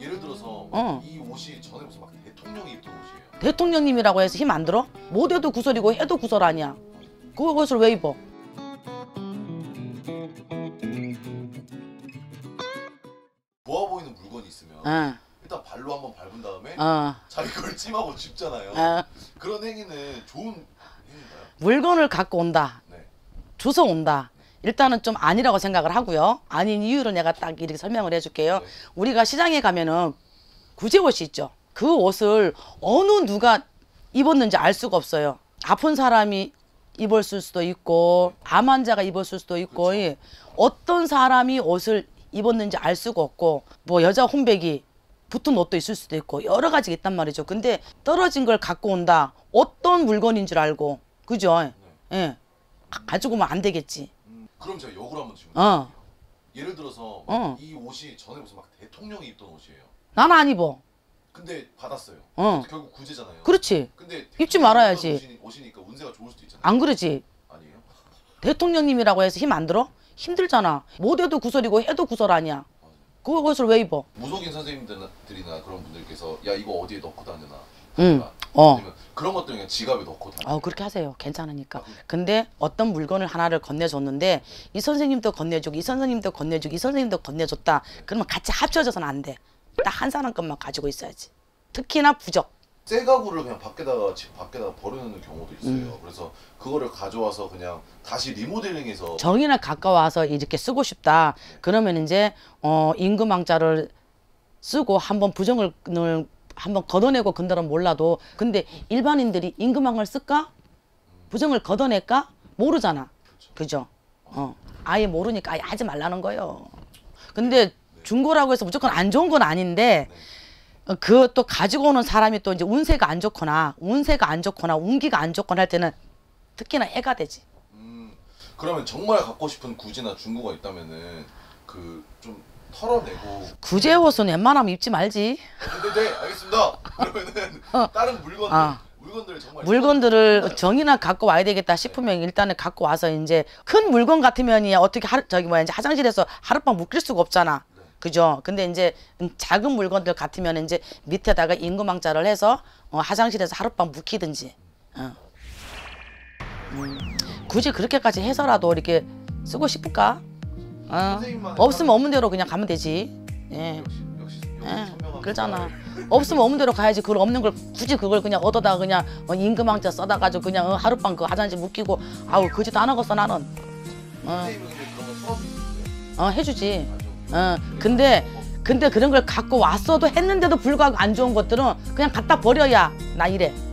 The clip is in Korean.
예를 들어서 이 옷이 전에 무슨 막 대통령이 입던 옷이에요. 대통령님이라고 해서 힘 안 들어? 못 해도 구설이고 해도 구설 아니야. 그것을 왜 입어? 좋아 보이는 물건이 있으면 일단 발로 한번 밟은 다음에 자기 걸 찜하고 짚잖아요. 그런 행위는 좋은 행위인가요? 물건을 갖고 온다. 네. 주워 온다. 일단은 좀 아니라고 생각을 하고요. 아닌 이유를 내가 딱 이렇게 설명을 해줄게요. 네. 우리가 시장에 가면은 구제 옷이 있죠. 그 옷을 어느 누가 입었는지 알 수가 없어요. 아픈 사람이 입었을 수도 있고 암 환자가 입었을 수도 있고 그렇죠. 어떤 사람이 옷을 입었는지 알 수가 없고 뭐 여자 혼백이 붙은 옷도 있을 수도 있고 여러 가지가 있단 말이죠. 근데 떨어진 걸 갖고 온다. 어떤 물건인 줄 알고 그죠? 예. 가지고 오면 안 되겠지. 그럼 제가 역으로 한번 질문드릴게요. 예를 들어서 이 옷이 전에 무슨 막 대통령이 입던 옷이에요. 나는 안 입어. 근데 받았어요. 결국 구제잖아요. 그렇지. 근데 입지 말아야지. 옷이니까 운세가 좋을 수도 있잖아요. 안 그러지. 아니에요? 대통령님이라고 해서 힘 안 들어? 힘들잖아. 못 해도 구설이고 해도 구설 아니야. 그것을 왜 입어? 무속인 선생님들이나 그런 분들께서 야 이거 어디에 넣고 다니나 아니면 그런 것들 그냥 지갑에 넣고 다니나 그렇게 하세요. 괜찮으니까. 근데 어떤 물건을 하나를 건네줬는데 이 선생님도 건네주고 이 선생님도 건네주고 이 선생님도 건네줬다. 그러면 같이 합쳐져서는 안 돼. 딱 한 사람 것만 가지고 있어야지. 특히나 부적. 새 가구를 그냥 집 밖에다가 버려놓는 경우도 있어요. 그래서 그거를 가져와서 그냥 다시 리모델링해서 정인에 가까워서 이렇게 쓰고 싶다. 그러면 이제 임금왕자를 쓰고 한번 부정을 한번 걷어내고 근들은 몰라도 근데 일반인들이 임금왕을 쓸까? 부정을 걷어낼까? 모르잖아. 그죠? 아예 모르니까 아예 하지 말라는 거예요. 근데 중고라고 해서 무조건 안 좋은 건 아닌데 그것도 가지고 오는 사람이 또 이제 운세가 안 좋거나 운기가 안 좋거나 할 때는 특히나 해가 되지. 그러면 정말 갖고 싶은 구제나 중고가 있다면은 그 좀 털어내고 구제 옷은 웬만하면 입지 말지. 네, 알겠습니다. 그러면은 다른 물건들 정말 물건들을 정이나 갖고 와야 되겠다 싶으면 일단은 갖고 와서 이제 큰 물건 같으면 어떻게 이제 화장실에서 하룻밤 묵힐 수가 없잖아. 그죠? 근데 이제 작은 물건들 같으면 이제 밑에다가 임금왕자를 해서 화장실에서 하룻밤 묵히든지. 굳이 그렇게까지 해서라도 이렇게 쓰고 싶을까? 없으면 없는 대로 그냥 가면 되지. 예. 역시 그러잖아. 없으면 없는 대로 가야지. 그걸 없는 걸 굳이 그걸 그냥 얻어다가 그냥 임금왕자 써다 가지고 그냥 하룻밤 그 화장실 묵히고 아우 그짓도 안 하겠어 나는. 선생님은 근데 그런 거 수업이 있어요? 해주지. 근데 그런 걸 갖고 왔어도 했는데도 불구하고 안 좋은 것들은 그냥 갖다 버려야 나 이래.